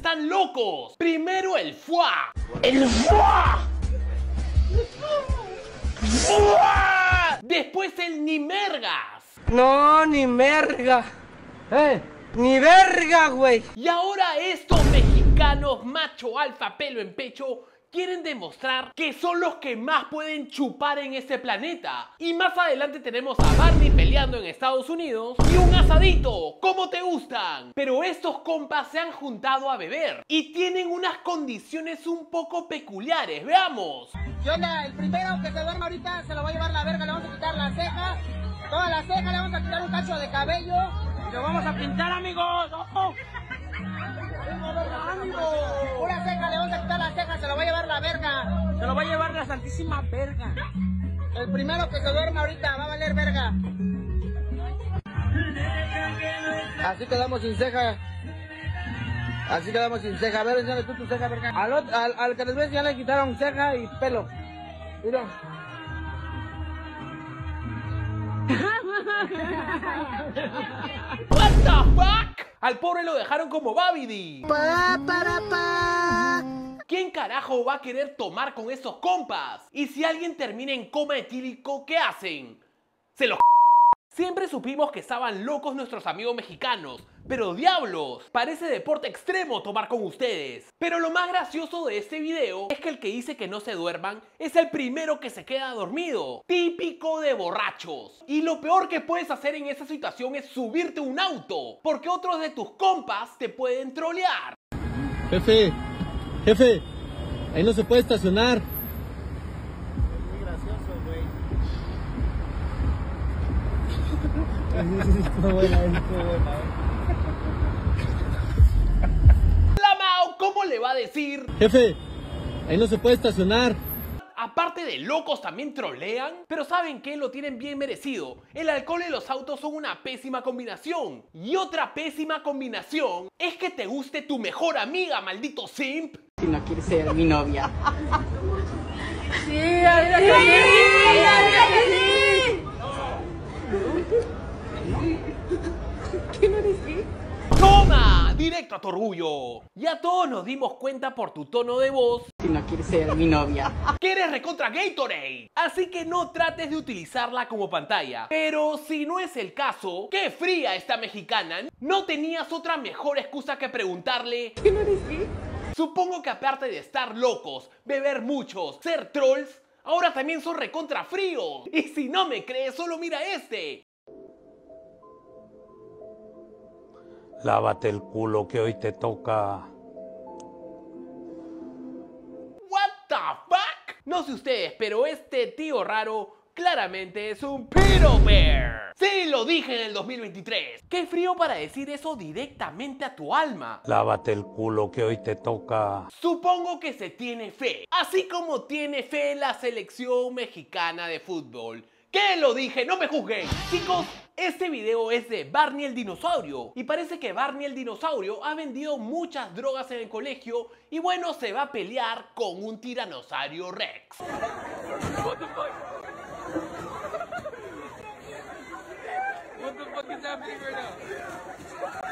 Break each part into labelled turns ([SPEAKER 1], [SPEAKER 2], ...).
[SPEAKER 1] están locos. Primero el fuá. ¡El fuá! ¡Fuá! Después el ni mergas.
[SPEAKER 2] No, ni merga. Ni verga, güey.
[SPEAKER 1] Y ahora estos mexicanos macho alfa pelo en pecho quieren demostrar que son los que más pueden chupar en este planeta. Y más adelante tenemos a Barney peleando en Estados Unidos y un asadito, ¿cómo te gustan? Pero estos compas se han juntado a beber y tienen unas condiciones un poco peculiares. Veamos.
[SPEAKER 3] ¿Qué onda? El primero que se duerma ahorita se lo va a llevar la verga, le vamos a quitar la ceja, toda la ceja, le vamos a quitar un cacho de cabello y lo vamos a pintar, amigos. ¡Ojo! Pura ceja, le vamos a quitar la ceja, se lo va a llevar la verga. Se lo va a llevar la santísima verga. El primero que se duerma ahorita va a valer verga. Así quedamos sin ceja. Así quedamos sin ceja. A ver, enséñale tú tu ceja, verga. Al que les ves ya le quitaron ceja y pelo. Mira.
[SPEAKER 1] What the fuck? Al pobre lo dejaron como Babidi. ¿Quién carajo va a querer tomar con esos compas? Y si alguien termina en coma etílico, ¿qué hacen? Se los... Siempre supimos que estaban locos nuestros amigos mexicanos, pero diablos, parece deporte extremo tomar con ustedes. Pero lo más gracioso de este video es que el que dice que no se duerman es el primero que se queda dormido. Típico de borrachos. Y lo peor que puedes hacer en esa situación es subirte a un auto, porque otros de tus compas te pueden trolear.
[SPEAKER 4] Jefe, ahí no se puede estacionar.
[SPEAKER 1] Lamao, ¿cómo le va a decir?
[SPEAKER 4] Jefe, ahí no se puede estacionar.
[SPEAKER 1] Aparte de locos también trolean, pero ¿saben qué? Lo tienen bien merecido. El alcohol y los autos son una pésima combinación. Y otra pésima combinación es que te guste tu mejor amiga, maldito simp.
[SPEAKER 3] Si no quieres ser mi novia.
[SPEAKER 2] Sí.
[SPEAKER 3] ¿Quién eres qué?
[SPEAKER 1] ¡Toma! Directo a tu orgullo. Ya todos nos dimos cuenta por tu tono de voz
[SPEAKER 3] Si no quieres ser mi novia.
[SPEAKER 1] que eres recontra Gatorade. Así que no trates de utilizarla como pantalla. Pero si no es el caso, ¡qué fría esta mexicana! ¿No tenías otra mejor excusa que preguntarle?
[SPEAKER 3] ¿Quién eres qué?
[SPEAKER 1] Supongo que aparte de estar locos, beber muchos, ser trolls, ahora también son recontra fríos. Y si no me crees, solo mira este.
[SPEAKER 5] Lávate el culo que hoy te toca.
[SPEAKER 1] What the fuck? No sé ustedes, pero este tío raro claramente es un pedo bear. Sí, lo dije en el 2023. Qué frío para decir eso directamente a tu alma.
[SPEAKER 5] Lávate el culo que hoy te toca.
[SPEAKER 1] Supongo que se tiene fe, así como tiene fe la selección mexicana de fútbol. ¿Qué lo dije? ¡No me juzguen! Chicos, este video es de Barney el dinosaurio. Y parece que Barney el dinosaurio ha vendido muchas drogas en el colegio y bueno, se va a pelear con un tiranosaurio Rex. What the fuck? What the fuck is happening right now?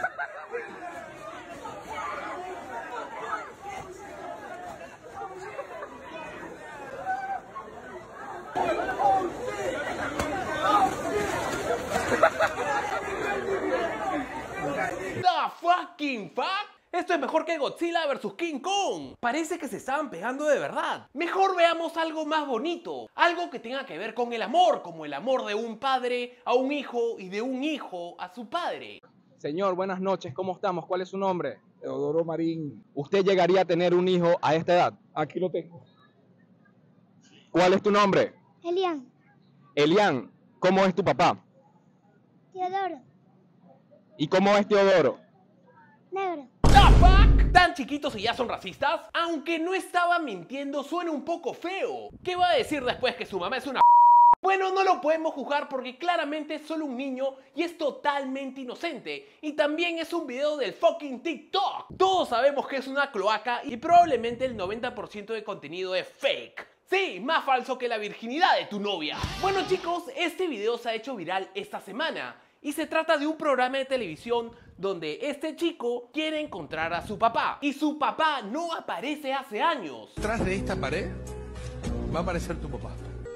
[SPEAKER 1] The fucking fuck? Esto es mejor que Godzilla vs King Kong. Parece que se estaban pegando de verdad. Mejor veamos algo más bonito. Algo que tenga que ver con el amor, como el amor de un padre a un hijo y de un hijo a su padre.
[SPEAKER 6] Señor, buenas noches, ¿cómo estamos? ¿Cuál es su nombre? Teodoro Marín. ¿Usted llegaría a tener un hijo a esta edad? Aquí lo tengo. ¿Cuál es tu nombre?
[SPEAKER 7] Elian.
[SPEAKER 6] Elian. ¿Cómo es tu papá?
[SPEAKER 7] Teodoro.
[SPEAKER 6] ¿Y cómo es Teodoro?
[SPEAKER 7] Negro.
[SPEAKER 1] ¿The fuck? ¿Tan chiquitos y ya son racistas? Aunque no estaba mintiendo, suena un poco feo. ¿Qué va a decir después que su mamá es una p***? Bueno, no lo podemos juzgar porque claramente es solo un niño y es totalmente inocente. Y también es un video del fucking TikTok. Todos sabemos que es una cloaca y probablemente el 90% de contenido es fake. Sí, más falso que la virginidad de tu novia. Bueno chicos, este video se ha hecho viral esta semana. Y se trata de un programa de televisión donde este chico quiere encontrar a su papá y su papá no aparece hace años.
[SPEAKER 8] Detrás de esta pared va a aparecer tu papá.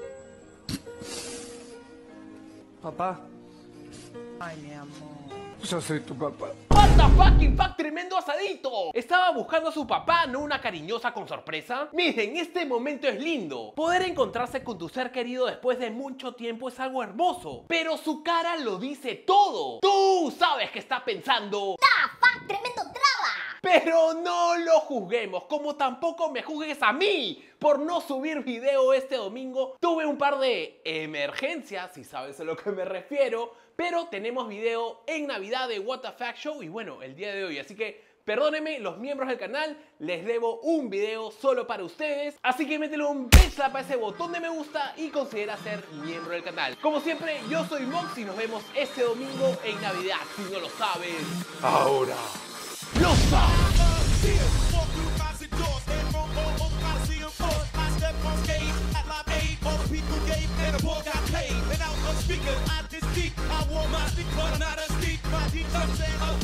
[SPEAKER 2] Papá. Ay, mi amor.
[SPEAKER 8] Yo soy tu papá.
[SPEAKER 1] What the fucking fuck, tremendo asadito. Estaba buscando a su papá, no una cariñosa con sorpresa. Miren, este momento es lindo. Poder encontrarse con tu ser querido después de mucho tiempo es algo hermoso, pero su cara lo dice todo. Tú sabes que está pensando:
[SPEAKER 7] ¡fuck! ¡Tremendo traba!
[SPEAKER 1] pero no lo juzguemos, como tampoco me juzgues a mí por no subir video este domingo. Tuve un par de emergencias, si sabes a lo que me refiero, pero tenemos video en Navidad de What the Fuck Show y bueno, el día de hoy, así que perdónenme los miembros del canal, les debo un video solo para ustedes, así que métele un big slap a ese botón de me gusta y considera ser miembro del canal. Como siempre, yo soy Mox y nos vemos este domingo en Navidad, si no lo sabes.
[SPEAKER 5] Ahora.
[SPEAKER 1] ¡Lo sabes!
[SPEAKER 9] I wore my stick, but not a stick. My deep, I'm saying,